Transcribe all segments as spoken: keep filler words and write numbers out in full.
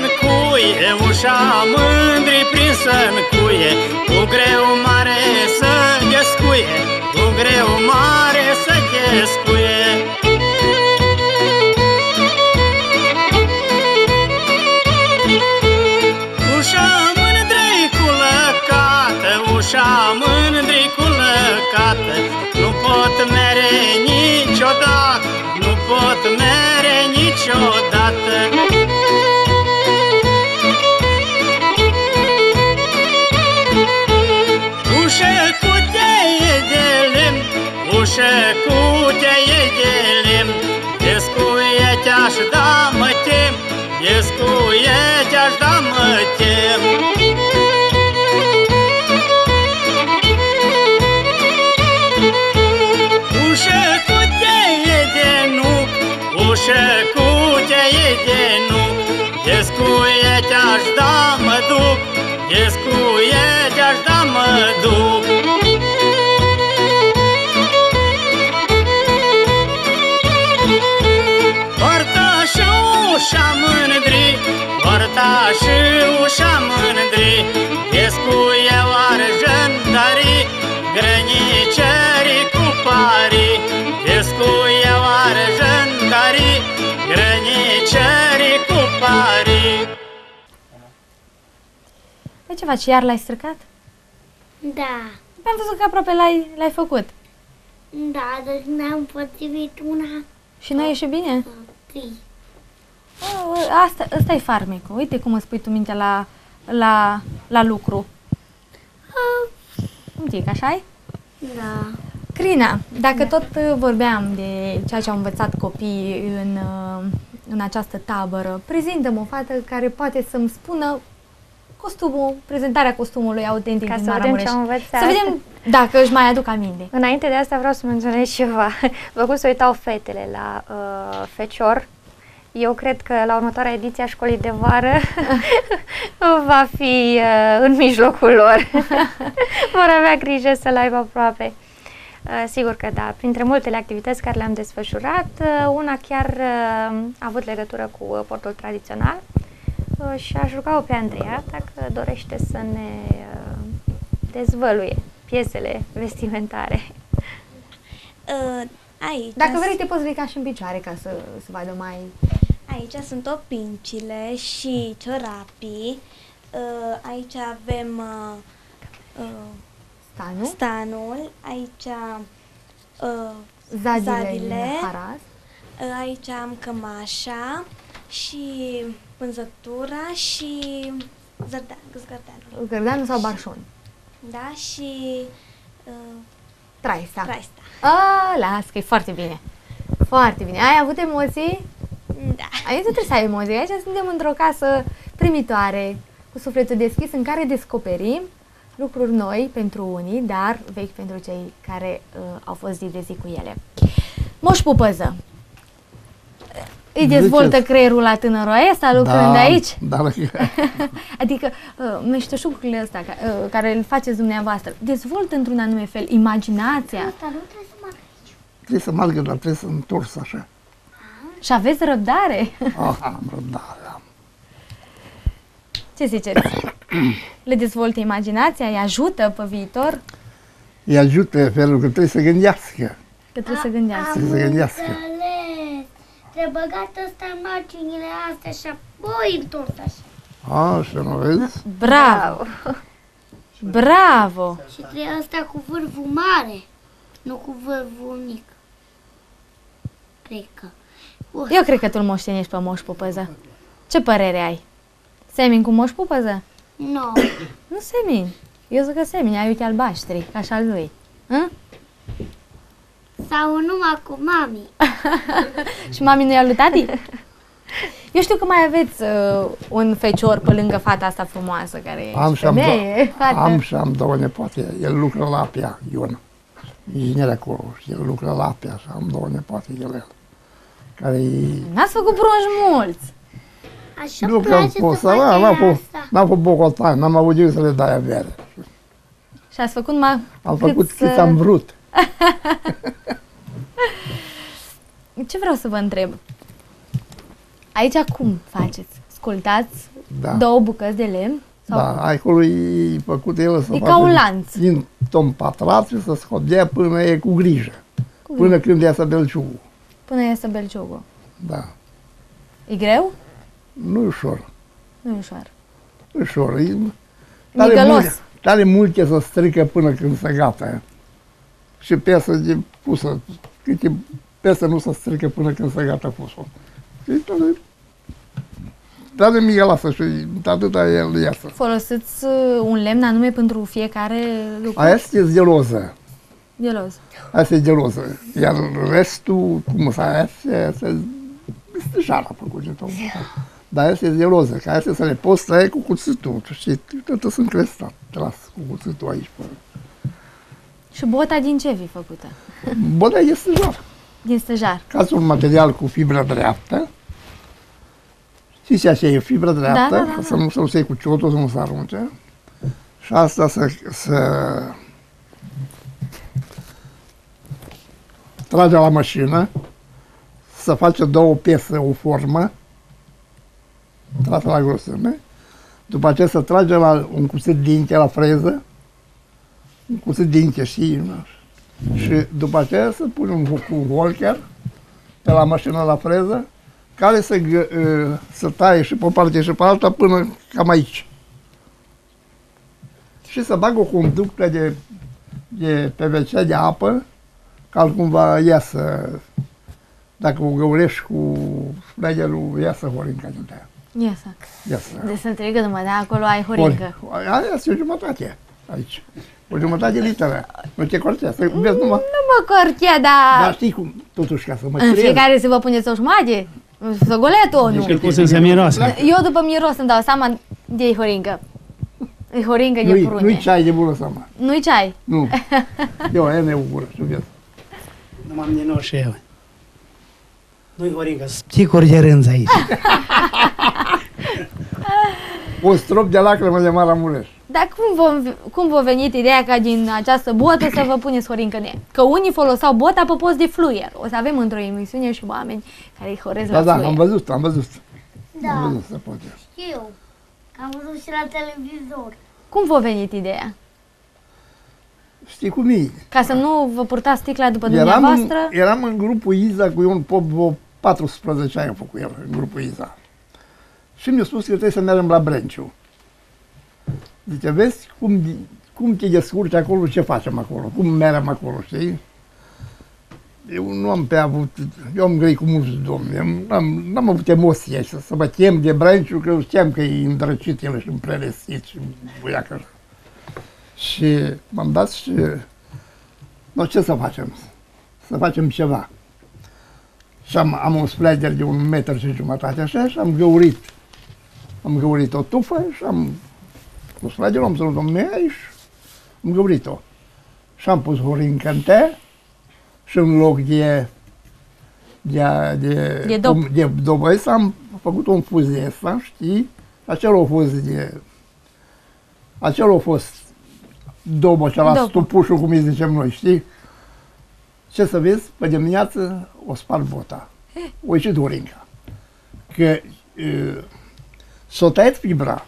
cuie, ușa mândri prinsă-n cuie, cu greu mare să ghescuie, cu greu mare să ghescuie. Ușa mândri cu lăcată, ușa mândri cu lăcată, nu pot mere niciodată, nu pot mere niciodată. Ușă cu teie de lemn, ușă cu teie de lemn, descuie te-aș da, mă tem, descuie te-aș da, mă tem. Ușă cu teie de nuc, ușă cu teie de nuc, descuie te-aș da, mă duc, descuie te-aș da, mă duc. Porta și ușa mândri, porta și ușa mândri, descuie oară jandarii, grănicerii cu parii, descuie oară jandarii, grănicerii cu parii. De ce faci? Iar l-ai stricat? Da. Am văzut că aproape l-ai l-ai făcut. Da, deci ne-am potrivit una. Și nu a ieșit bine? Tii. Asta, ăsta e farmecul. Uite cum îți pui tu mintea la, la, la lucru. Uite, că așa-i? Da. Crina, dacă tot vorbeam de ceea ce au învățat copiii în, în această tabără, prezintă-mă o fată care poate să-mi spună costumul, prezentarea costumului autentic Ca din să vedem Maramureș. ce am învățat. Să vedem dacă își mai aduc aminte. Înainte de asta vreau să menționez ceva. Vă cum să uitau fetele la uh, fecior. Eu cred că la următoarea ediție a școlii de vară va fi uh, în mijlocul lor. Vor avea grijă să-l aibă aproape. Uh, sigur că da, printre multele activități care le-am desfășurat, uh, una chiar uh, a avut legătură cu uh, portul tradițional uh, și aș ruga-o pe Andreea dacă dorește să ne uh, dezvăluie piesele vestimentare. Uh, aici Dacă vrei te poți ridica și în picioare ca să se vadă mai... Aici sunt opincile și ciorapii. Uh, aici avem uh, uh, Stanul, stanul, aici uh, zadile, zadile. în haras. Uh, aici am cămașa și pânzătura și zărdan, zgărdanul. Gărdanul sau barșon. Da, și uh, Traista. traista. A, las, că e foarte bine. Foarte bine. Ai avut emoții? Da. Aici nu trebuie să ai emoții. Aici suntem într-o casă primitoare, cu sufletul deschis, în care descoperim lucruri noi pentru unii, dar vechi pentru cei care uh, au fost zi de zi cu ele. Moș Pupăză. Îi dezvoltă Ziceți. creierul la tânărul ăsta lucrând Da, aici? da, da. Adică uh, meșteșugurile ăsta ca, uh, care îl faceți dumneavoastră, dezvoltă într-un anume fel imaginația. Asta nu trebuie să mă aici. Trebuie să meargă, dar trebuie să întors așa. Și aveți răbdare? Ah, am răbdare, am. Ce ziceți? Le dezvoltă imaginația? Îi ajută pe viitor? Îi ajută felul că trebuie să gândească. Că trebuie să gândească. Să se gândească. Înțeles. Trebuie băgat ăsta în marginile astea și apoi întors așa. A, și nu vezi? Bravo! Bravo! Și trebuie asta cu vârful mare, nu cu vârful mic. Cred că. Uh, Eu cred că tu îl moștenești pe Moș Pupăză. Ce părere ai? Semin cu Moș Pupăză? nu. Nu semin. Eu zic că semin, ai uite albaștri, ca și al lui. Hă? Sau numai cu mami. Și mami nu i-a lui tati? Eu știu că mai aveți uh, un fecior pe lângă fata asta frumoasă, care e Am și am, femeie, do- fată. am și am două nepoate. El lucră la Apia, Ion. Inginer acolo și el lucră la Apia și am două nepoate de el. Care e... N-ați făcut brunci mulți. Așa Nu că place pot să să faci n-am fost, asta. n-am fost bocotan, n-am avut de să le dai avere. Și ați făcut mai Am făcut cât am vrut. Ce vreau să vă întreb? Aici cum faceți? Ascultați Da. două bucăți de lemn? Sau Da, acolo e făcut el să e facă ca un lanț. din tom patrat și să scodea până e cu grijă. Cu Până când iasă belciugul. Până iasă belciugul. Da. E greu? Nu e ușor. Nu e ușor. Nu e ușor. E tare Migălos. multe, tare multe să strică până când se gata. Și piesă de pusă. Câte piesă nu se strică până când se gata pusul. Și tare, tare migălasă și atâta el iasă. Folosiți uh, un lemn anume pentru fiecare lucru? Aia este zeloză. Gelos. Asta e geloză. Iar restul, cum să aia, este jara făcut de tot. Dar asta e geloză, că asta să le poți trăi cu cuțitul. Și tot sunt crestat, tras cu cuțitul aici. Și bota din ce vi făcută? Bota este jar. Din stejar. Ca un material cu fibră dreaptă. Știți așa e fibra dreaptă, Da, da, da, să nu se usei cu ciotul, să nu se arunce. Și asta să, să trage la mașină, să face două piese, o formă, trasă la grosime, după aceea să trage la un cuțit dinte la freză, un cuțit dinte și, și după aceea să pune un, un holker pe la mașină la freză, care să, să taie și pe o parte și pe alta până cam aici. Și să bag o conductă de, de P V C de apă, ca cumva iasă, dacă o găurești cu șlegelul, iasă horinca din aia. Iasă. Iasă. Deci să înțelegă numai, da, acolo ai horincă. Aia este o jumătate aici. O jumătate de literă. Nu te cortea, să vezi numai. Nu mă corchea, dar Dar știi cum, totuși, ca să mă în crezi. fiecare zi vă puneți o jumătate? Să goletul o nu? Deci îl pus să miroasă. Eu după miros îmi dau seama de horincă. E horincă de Nu-i, prune. nu-i ceai de bună seama. Nu-i ceai? Nu. Eu aia ne gură, să vezi. Nu m-am din și eu. Nu-i horincă, sticuri de rânz aici. Un strop de lacrimă de Maramureș. Dar cum v-a, cum v-a venit ideea ca din această botă să vă puneți horincă în ea? Că unii foloseau bota pe post de fluier. O să avem într-o emisiune și oameni care îi horesc Da, la da, fluier. am văzut, am văzut. Da. Am văzut, se poate. Știu. Am văzut și la televizor. Cum v-a venit ideea? Știi cum e? Ca să nu vă purtați sticla după Eram în, dumneavoastră? eram în grupul Iza cu Ion Pop, vreo paisprezece ani am făcut el, în grupul Iza. Și mi-a spus că trebuie să mergem la Brenciu. Zice, vezi cum, cum te descurci acolo, ce facem acolo, cum mergem acolo, știi? Eu nu am pe avut, eu am grei cu mulți domni, n-am, n-am avut emoție să, să mă chem de Brenciu, că eu știam că e îndrăcit el și împrelesit și buiacă. Și m-am dat și, nu, ce să facem? Să facem ceva. Și am, am un splider de un metru și jumătate așa și am găurit. Am găurit o tufă și am pus spliderul, am ținut-o în mea și am găurit-o. Și am pus horincă în tea și în loc de de, de, De dop. de dobăi am făcut un fuz de ăsta, știi? Acela a fost de... Acela a fost dobă, acela Dobă. stupușul, cum îi zicem noi, știi? Ce să vezi, pe dimineață o spart bota. O ieșit horinca. Că uh, s-o tăiat fibra,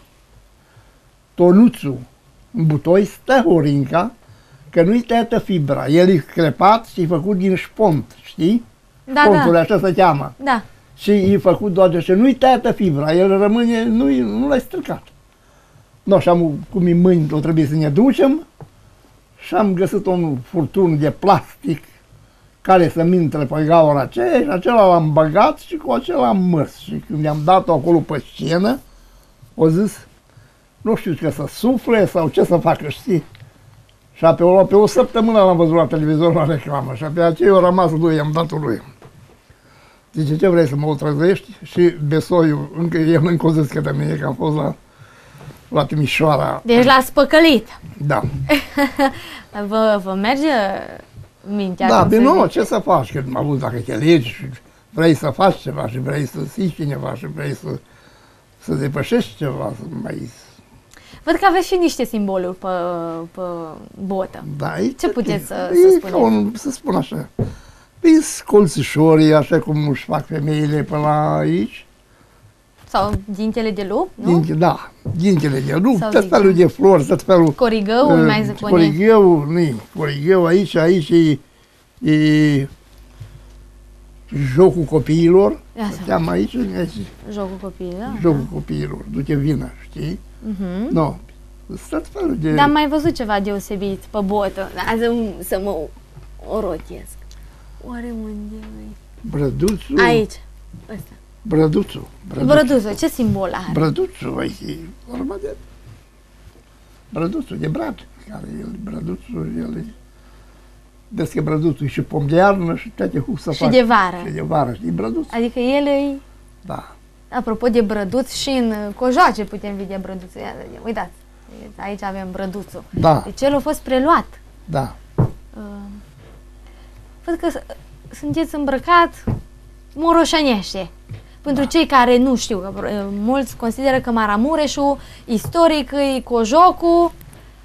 tonuțul în butoi, stă horinca, că nu-i tăiată fibra. El e crepat și e făcut din șpont, știi? Da, Șpontul, da. așa se cheamă. Da. Și e făcut doar și nu-i tăiată fibra, el rămâne, nu, nu l-ai stricat. Nu, și am, cum e mâini, o trebuie să ne ducem și am găsit un furtun de plastic care să-mi intre pe gaura aceea și acela l-am băgat și cu acela am mers. Și când i-am dat-o acolo pe scenă, o zis, nu știu că să sufle sau ce să facă, știi? Și pe o, pe o săptămână l-am văzut la televizor la reclamă și pe aceea eu rămas lui, i-am dat-o lui. Zice, ce vrei să mă trezești? Și Besoiu, încă el încă o zis că de mine, că am fost la, la Timișoara. Deci l-ați păcălit. Da. Vă, vă merge mintea? Da, cum bine, se nu, zice? ce să faci? Că am văzut dacă te legi și vrei să faci ceva și vrei să zici cineva și vrei să, să depășești ceva, să mai... Văd că aveți și niște simboluri pe, pe botă. Da, e, Ce puteți să- e, să e spuneți? ca un, să spun așa, e colțișorii, așa cum își fac femeile pe la aici, Sau dintele de lup, nu? Din, da, dintele de lup, Sau tot zice. felul de flori, tot felul... Corigăul, uh, mai spune. Corigăul, nu corigăul aici, aici e, e jocul copiilor. Ia să Stăteam aici, aici, Jocul copiilor, da? jocul copiilor, duce vină, știi? Mhm. Nu, tot felul de... Dar am mai văzut ceva deosebit pe botă. Azi să, să mă orotesc. Oare unde e? Brăduțul, Aici. Ăsta. brăduțul, brăduțul, Brăduță, ce simbol are? brăduțul, aici e vorba de brăduțul, de brad, care el, brăduțul, el e... Vezi că brăduțul e și pom de iarnă și toate cum să Și facă. de vară. Și de vară, știi, brăduț? Adică el e... Da. Apropo de brăduț, și în Cojoace putem vedea brăduțul. Ia, uitați, aici avem brăduțul. Da, Deci el a fost preluat. da. Uh, Văd că s- sunteți îmbrăcat moroșănește. Pentru Da. cei care nu știu, că uh, mulți consideră că Maramureșul istoric e Cojocul.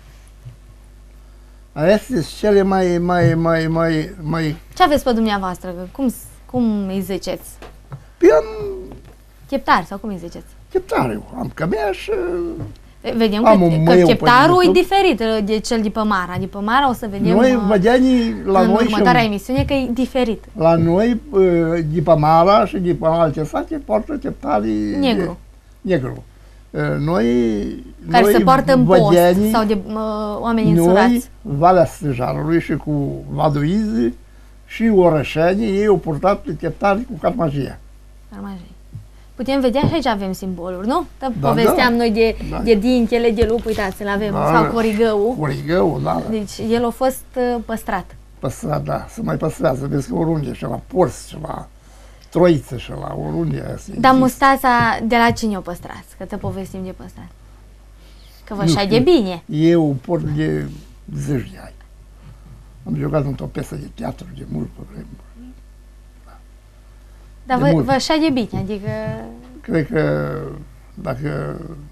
Astea sunt cele mai, mai, mai, mai, mai... Ce aveți pe dumneavoastră? Că Cum, s- cum îi ziceți? Păi am Cheptari sau cum îi ziceți? cheptare, am cămeaș, Ve- Vedem Am că, un că măiu pe cheptarul e YouTube. diferit uh, de cel de pe Mara. De pe Mara o să vedem noi, uh, vădeanii, la în noi, următoarea și, emisiune că e diferit. la noi, uh, de pe Mara și de pe alte sate, poartă cheptarii Negru. De, negru. Uh, Noi, Care noi se poartă în post vădeanii, sau de uh, oameni noi, însurați. Valea Stâjarului și cu Vaduizi și orășenii, ei au purtat cheptari cu carmagia. Armajei. Putem vedea și aici avem simboluri, nu? Că Da, povesteam da. noi de, Da. de dintele de lup, uitați, îl avem, Da. sau corigăul. Corigăul, da, da. Deci el a fost uh, păstrat. Păstrat, da, se mai păstrează, vezi că oriunde, și la Porți, și la Troiță, și la oriunde. se Dar există. mustața de la cine o păstrați? Că te povestim de păstrat. Că vă Nu șade știu. bine. Eu port de zeci de ani. Am jucat într-o piesă de teatru de mult pe vreme. Dar De vă, mult. vă șade bine, adică Cred că dacă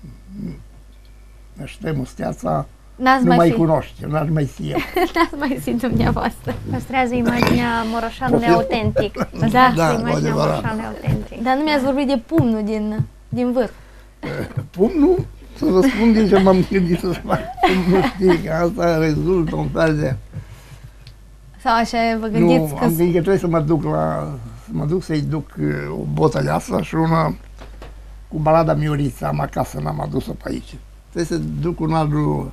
își dai musteața, n-ați nu mai, mai fi, cunoști, n-aș mai fi eu. n-ați mai fi dumneavoastră. Păstrează imaginea moroșanului Profil. autentic. Da. Păstrează Da, imaginea adevărat. moroșanului autentic. Dar nu mi-ați vorbit de pumnul din, din vârf. Pumnul, să vă spun din ce m-am gândit să fac, nu știi, că asta rezultă un fel de... Sau așa vă gândiți Nu, că... am gândit că trebuie să mă duc la, să mă duc să-i duc uh, o botă de asta și una cu balada Miorița, am acasă, n-am adus-o pe aici. Trebuie să duc una lui,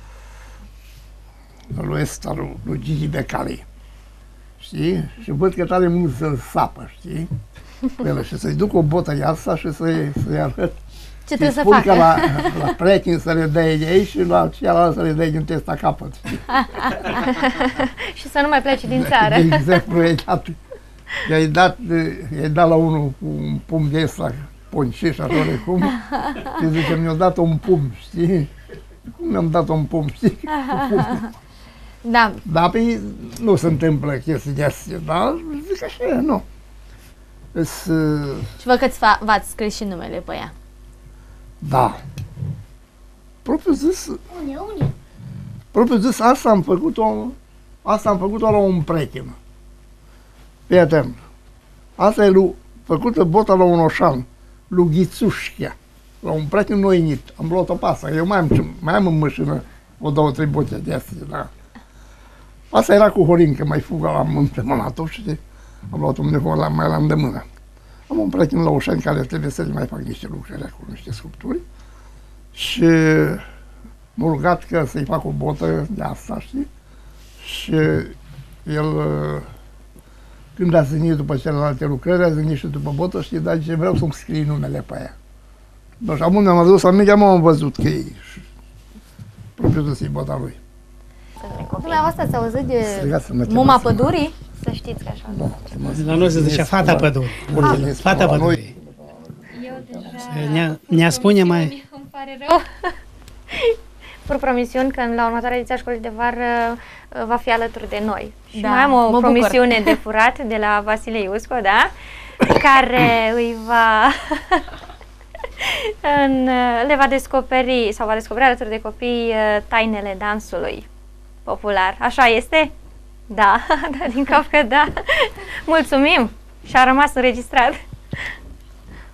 lui ăsta, lui, lui Gigi Becali, știi? Și văd că tare mult să sapă, știi? Cu el, și să-i duc o botă de asta și să-i, să-i arăt. Ce trebuie să spun facă? că la, la prieten să le dai de aici și la cealaltă să le dai din testa capăt. știi? Și să nu mai plece din țară. De exemplu, i-ai dat, i-ai dat, i-ai dat la unul cu un pumn de ăsta, ponciș, așa de cum, și zice, mi-a dat un pumn, știi? Cum mi-am dat un pumn, știi? Da, Dar pe nu se întâmplă chestii de astea, dar zic așa, nu. Îs, uh, și vă că v-ați scris și numele pe ea. da. Propriu zis, Unde, unde? propriu zis, asta am făcut-o, asta am făcut-o la un prieten. Fii atent. Asta e lui, făcută bota la un oșan, lui Ghițușchea, la un prieten noinit. Am luat-o pe asta, eu mai am, mai am în mașină o, două, trei bote de astea, da. Asta era cu Horincă, mai fugă la împremănat-o și am luat-o undeva la, mai la îndemână. Am un prieten la Oșani care trebuie să-i mai fac niște lucruri acolo, niște sculpturi. Și m-a rugat că să-i fac o botă de asta, știi? Și el, când a zânit după celelalte lucrări, a zânit și după botă, știi, dar ce vreau să-mi scrii numele pe ea. Deci am unde am adus aminte, am văzut că e și propriu zis e bota lui. Dumneavoastră ați auzit de Strigați să mă Muma chemați. Pădurii? Să știți că așa. Da, La noi se zicea fata pădurii. Orice Fata la noi. pădurii. Ne-a, ne-a spune mai... Îmi pare rău. Pur promisiuni că la următoarea ediție a școlii de vară uh, va fi alături de noi. Și Da, mai am mă o bucur. promisiune de furat de la Vasile Iusco, da? Care îi va... în, uh, le va descoperi, sau va descoperi alături de copii uh, tainele dansului popular. Așa este? Da, da, din cap că da. Mulțumim! Și a rămas înregistrat.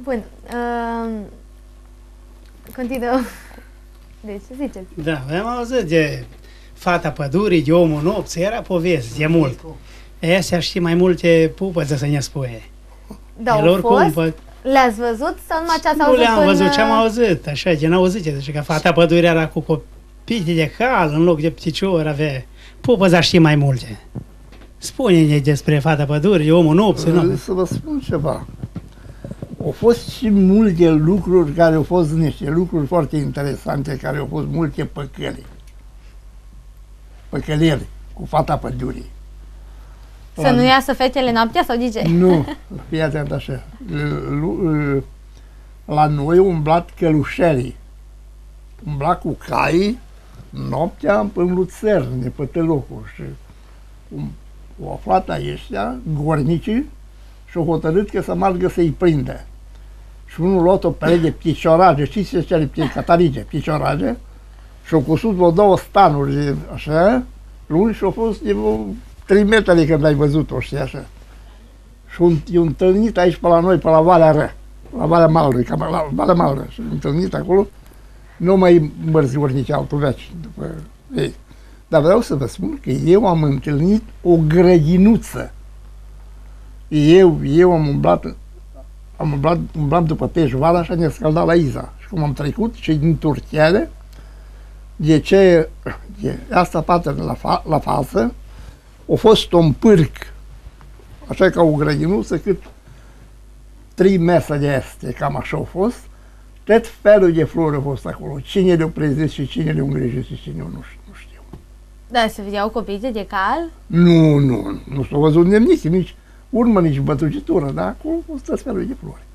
Bun. Uh, continuăm. Deci, ziceți. Da, am auzit de Fata Pădurii, de Omul Nopții, era poveste, de mult. Astea și mai multe pupăță să ne spune. Da, au El oricum, fost? pă- Le-ați văzut sau numai ce ați Nu auzit le-am în, văzut, ce am uh, auzit, așa, ce n-auzit, deci că Fata Pădurii era cu copii de cal, în loc de pticiori avea. Pupăța știe mai multe. Spune-ne despre Fata Pădurii, Omul Nopții, nu? Să vă spun ceva. Au fost și multe lucruri care au fost niște lucruri foarte interesante, care au fost multe păcăli. Păcălieri cu Fata Pădurii. Să nu iasă fetele noaptea sau de ce? Nu, fii atent așa. Lu- La noi umblat călușerii. Umbla cu caii noaptea în luțerne, pe tălocuri. Și um, o aflat ăștia, gornicii, și au hotărât că să meargă să-i prinde. Și unul a luat o pereche de picioraje, știți ce cele catarice, picioraje, și au cusut vreo două stanuri, de, așa, lungi și au fost de vreo trei metri când ai văzut-o, știi, așa. Și un, i întâlnit aici pe la noi, pe la Valea Ră, la Valea Malului, cam la Valea Malului, și întâlnit acolo, nu mai mărzi nici altul veci după ei. Dar vreau să vă spun că eu am întâlnit o grădinuță. Eu, eu am umblat, am umblat, umblat după Peșvara și ne scăldat la Iza. Și cum am trecut și din Turchiele, de ce, de asta parte la, fa, la față, a fost un pârc, așa ca o grădinuță, cât trei mese de este, cam așa a fost. Tot felul de flori a fost acolo. Cine le-a prezis și cine le-a îngrijit și cine nu știu. Nu știu. Da, se vedeau copii de cal? Nu, nu, nu s-a văzut nimic, nici urmă, nici bătucitură, dar acolo a fost tot felul de flori.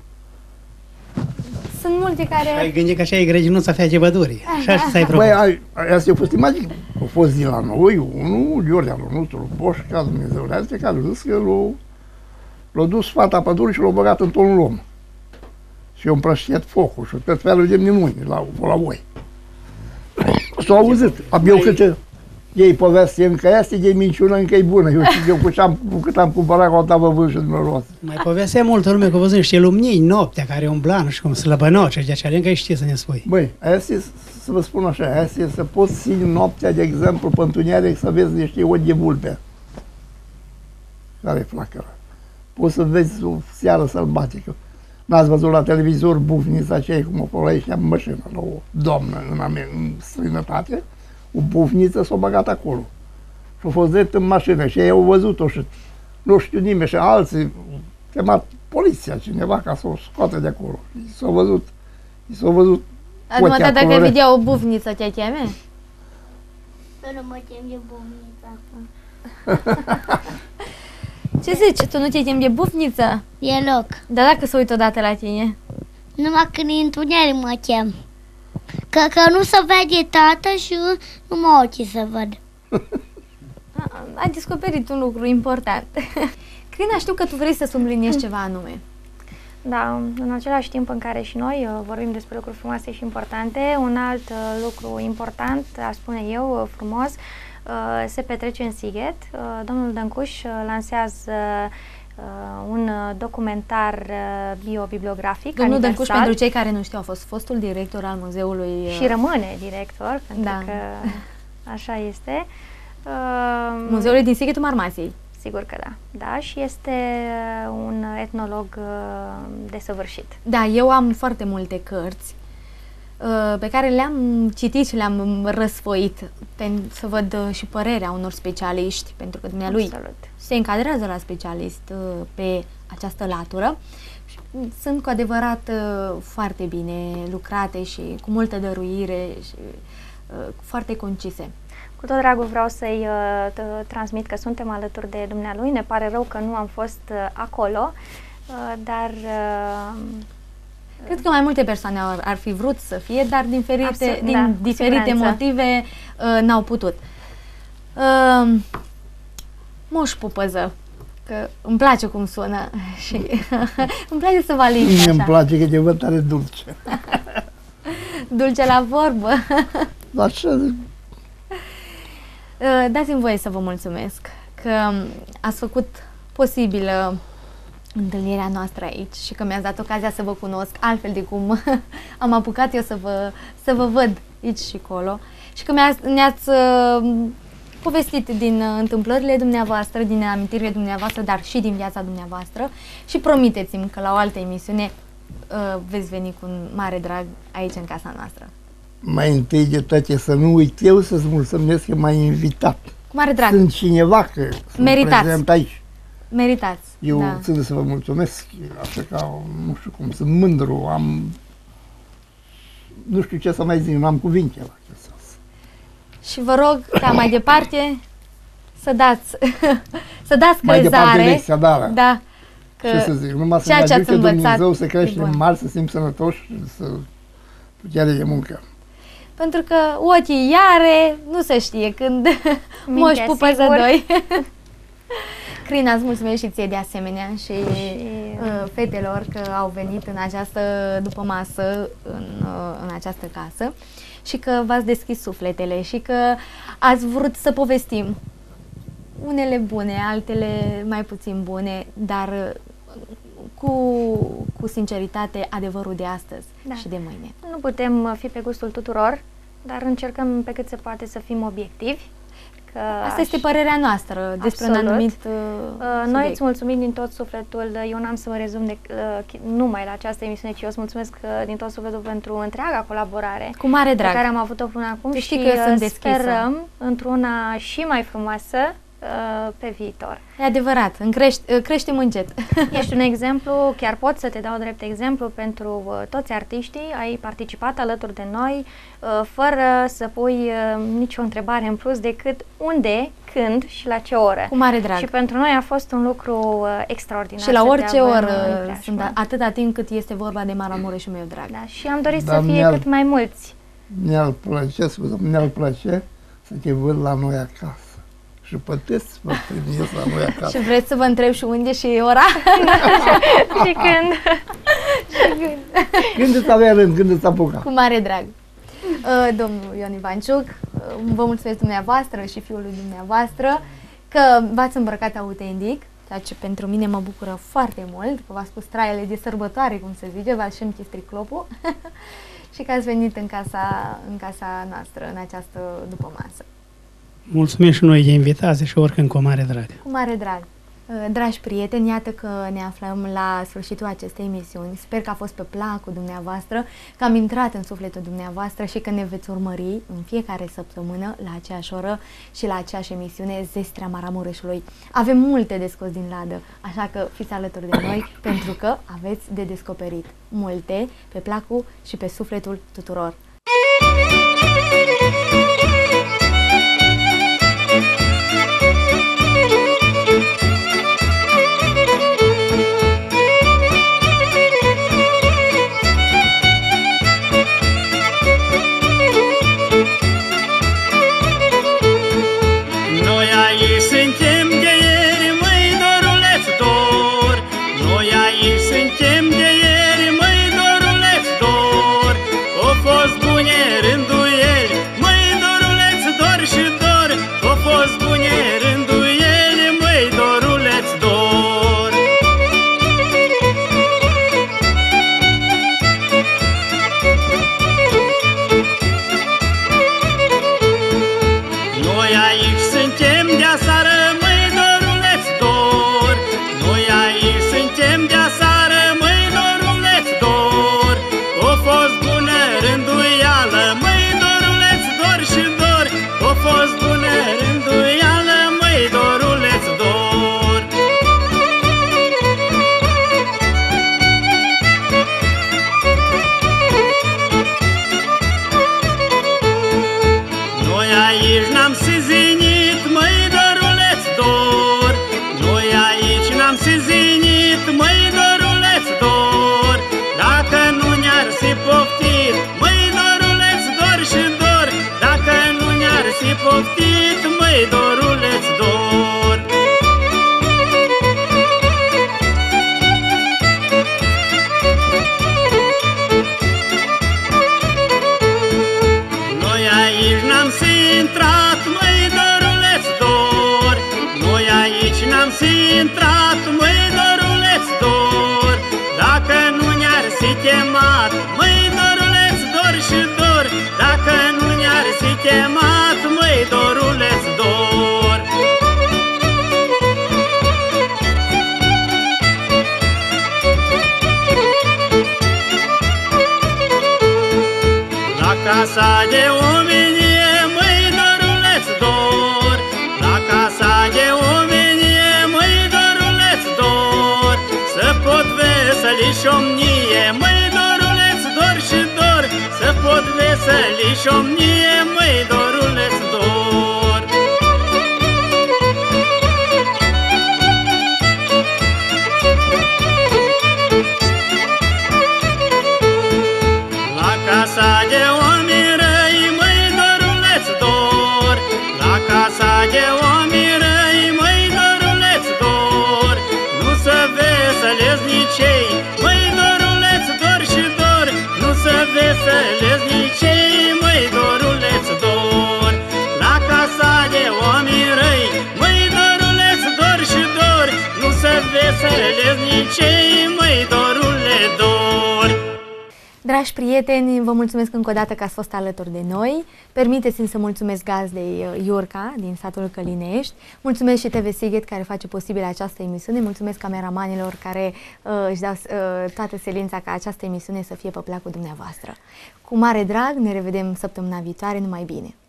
Sunt multe care... Ai gândit că așa e grădinuța Fete Pădurii. Așa și ți-ai Băi, propus. ai, asta a fost, imagine, a fost din la noi, unul, Iorda al nostru, Boșca, Dumnezeu, de care a zis că l-a, l-a dus Fata Pădurii și l-a băgat într-un lom. Și eu împrăștiat focul și tot felul de minuni la, la voi. S-au auzit. Ab eu câte ei poveste încă este, de minciună încă e bună. Eu știu eu cu, am, cu cât am cumpărat cu alta văvânt și dumneavoastră. Mai povestea multă lume că văzut niște lumini noaptea care umbla, nu știu cum, slăbănoce, de aceea încă știi să ne spui. Băi, asta e, să vă spun așa, asta e să poți ține noaptea, de exemplu, pe întuneric, să vezi niște oi de vulpe. Care e flacără. Poți să vezi o seară sălbatică. N-ați văzut la televizor bufnița aceea cum o folosește în mașină, la o doamnă în, în străinătate, o bufniță s-a băgat acolo. Și a fost drept în mașină și ei au văzut-o și nu știu nimeni și alții, chemat poliția, cineva ca să o scoate de acolo. I s-au văzut, i s-au văzut Numai dacă vedea o bufniță, te teme? Să nu mă tem de bufniță. Ce zici? Tu nu te temi de bufniță? Deloc. Dar dacă se uită odată la tine? Numai când e întuneric mă tem. Că, că nu se vede tată și nu mă ochii să văd. Ai descoperit un lucru important. Crina, știu că tu vrei să subliniezi ceva anume. Da, în același timp în care și noi uh, vorbim despre lucruri frumoase și importante, un alt uh, lucru important, aș spune eu, uh, frumos, uh, se petrece în Sighet. Uh, domnul Dăncuș uh, lansează uh, un documentar uh, bio-bibliografic Domnul aniversar. Dăncuș, pentru cei care nu știu, a fost fostul director al muzeului. Uh... Și rămâne director, pentru Da. că așa este. Uh, Muzeului din Sighetul Marmasiei. Sigur că da. Da, și este un etnolog uh, desăvârșit. Da, eu am foarte multe cărți uh, pe care le-am citit și le-am răsfoit pentru să văd uh, și părerea unor specialiști, pentru că dumnealui Absolut. se încadrează la specialist uh, pe această latură. Și sunt cu adevărat uh, foarte bine lucrate și cu multă dăruire și uh, foarte concise. Cu tot dragul vreau să-i uh, transmit că suntem alături de dumnealui. Ne pare rău că nu am fost uh, acolo, uh, dar... Uh, Cred că mai multe persoane ar, ar fi vrut să fie, dar din, ferite, Absolut, din da, diferite siguranță. motive uh, n-au putut. Uh, Moș Pupăză, că îmi place cum sună și îmi place să vă aling Mie îmi așa. place că te văd tare dulce. Dulce la vorbă. Așa, Uh, Dați-mi voie să vă mulțumesc că ați făcut posibilă întâlnirea noastră aici și că mi-ați dat ocazia să vă cunosc altfel de cum am apucat eu să vă, să vă văd aici și acolo și că mi-ați, ne-ați uh, povestit din uh, întâmplările dumneavoastră, din amintirile dumneavoastră, dar și din viața dumneavoastră și promiteți-mi că la o altă emisiune uh, veți veni cu un mare drag aici în casa noastră. Mai întâi de toate să nu uit eu să-ți mulțumesc că m-ai invitat. Cu mare drag. Sunt cineva că sunt Meritați. prezent aici. Meritați. Eu da. țin să vă mulțumesc, așa că nu știu cum, sunt mândru, am... Nu știu ce să mai zic, nu am cuvinte la chestia asta. Și vă rog ca mai departe să dați, să dați Mai departe crezare. lecția, da, da. Da. Că Ce să zic, numai să ceea ne ce ați ajute învățat Dumnezeu să e creștem bun. mari, să fim sănătoși și să puterea de muncă. Pentru că ochii iare nu se știe când moși pupă sigur. zădoi. Crina, îți mulțumesc și ție de asemenea și, Și- uh, fetelor că au venit în această dupămasă, în, uh, în această casă și că v-ați deschis sufletele și că ați vrut să povestim unele bune, altele mai puțin bune, dar uh, cu, cu sinceritate adevărul de astăzi Da. și de mâine. Nu putem uh, fi pe gustul tuturor, dar încercăm pe cât se poate să fim obiectivi. Că Asta este părerea noastră despre un Absolut. anumit uh, Uh, Noi subiect. îți mulțumim din tot sufletul. Eu n-am să mă rezum de, uh, numai la această emisiune, ci eu îți mulțumesc uh, din tot sufletul pentru întreaga colaborare Cu mare drag. pe care am avut-o până acum Tu și știi că eu uh, sunt deschisă. sperăm într-una și mai frumoasă uh, pe viitor. E adevărat, în crește, creștem încet. Ești un exemplu, chiar pot să te dau drept exemplu pentru uh, toți artiștii. Ai participat alături de noi uh, fără să pui uh, nicio întrebare în plus decât unde, când și la ce oră. Cu mare drag. Și pentru noi a fost un lucru uh, extraordinar. Și la să te orice avem oră în preajmă. sunt a- atâta timp cât este vorba de Maramureșul meu drag. Da, și am dorit Dar să fie mi-ar- cât mai mulți. Mi-ar plăcea, scuze, mi-ar plăcea să te văd la noi acasă. Și puteți să vă primiți la noi acasă. Și vreți să vă întreb și unde și ora? Și când? Când îți avea rând, când îți apuca? Cu mare drag. Uh, Domnul Ion Ivanciuc, uh, vă mulțumesc dumneavoastră și fiului dumneavoastră că v-ați îmbrăcat autentic, ceea ce pentru mine mă bucură foarte mult, că v-ați pus traiele de sărbătoare, cum se zice, v-ați șemchit triclopul și că ați venit în casa, în casa noastră în această dupămasă. Mulțumim și noi de invitație și oricând cu mare drag. Cu mare drag. Uh, Dragi prieteni, iată că ne aflăm la sfârșitul acestei emisiuni. Sper că a fost pe placul dumneavoastră, că am intrat în sufletul dumneavoastră și că ne veți urmări în fiecare săptămână la aceeași oră și la aceeași emisiune Zestrea Maramureșului. Avem multe de scos din ladă, așa că fiți alături de noi pentru că aveți de descoperit multe pe placul și pe sufletul tuturor. Noi aici suntem de ieri, măi, doruleț dor. Noi aici suntem de ieri, măi, doruleț dor. O fost bune rânduieli, măi, doruleț dor și dor. O fost bune rânduieli, măi, doruleț dor. Noi aici suntem de-asară, măi, doruleț dor. Noi aici suntem de-asară, măi, doruleț dor. O fost bună rânduială, măi, doruleț dor și dor. O fost bună rânduială, măi, doruleț dor. Noi aici n-am sizinit, măi, doruleț dor. Noi aici n-am sizinit, măi, doruleț dor. Dacă nu ne-ar fi poftit, măi, doruleț dor și dor. Dacă nu ne-ar fi poftit, măi, doruleț dor. Noi aici n-am si intrat, măi, doruleț dor. Noi aici n-am si intrat, măi, doruleț dor. casa de omenie, măi, doruleț dor, la casa de omenie, măi, doruleț dor, să pot veseli și-omnie, măi, doruleț dor și dor, să pot veseli și-omnie, măi, doruleț dor. La casa de oameni răi, măi, doruleț dor, la casa de oameni răi, măi, doruleț dor, nu să veselezi nicei, măi, doruleț dor și dor, nu să veselezi nicei, măi, doruleț dor, la casa de oameni răi, măi, doruleț dor și dor, nu să veselezi nicei, măi, dorule dor. Dragi prieteni, vă mulțumesc încă o dată că ați fost alături de noi. Permiteți-mi să mulțumesc gazdei Iurca din satul Călinești. Mulțumesc și T V Sighet care face posibil această emisiune. Mulțumesc cameramanilor care uh, își dau uh, toată silința ca această emisiune să fie pe placul dumneavoastră. Cu mare drag, ne revedem săptămâna viitoare. Numai bine!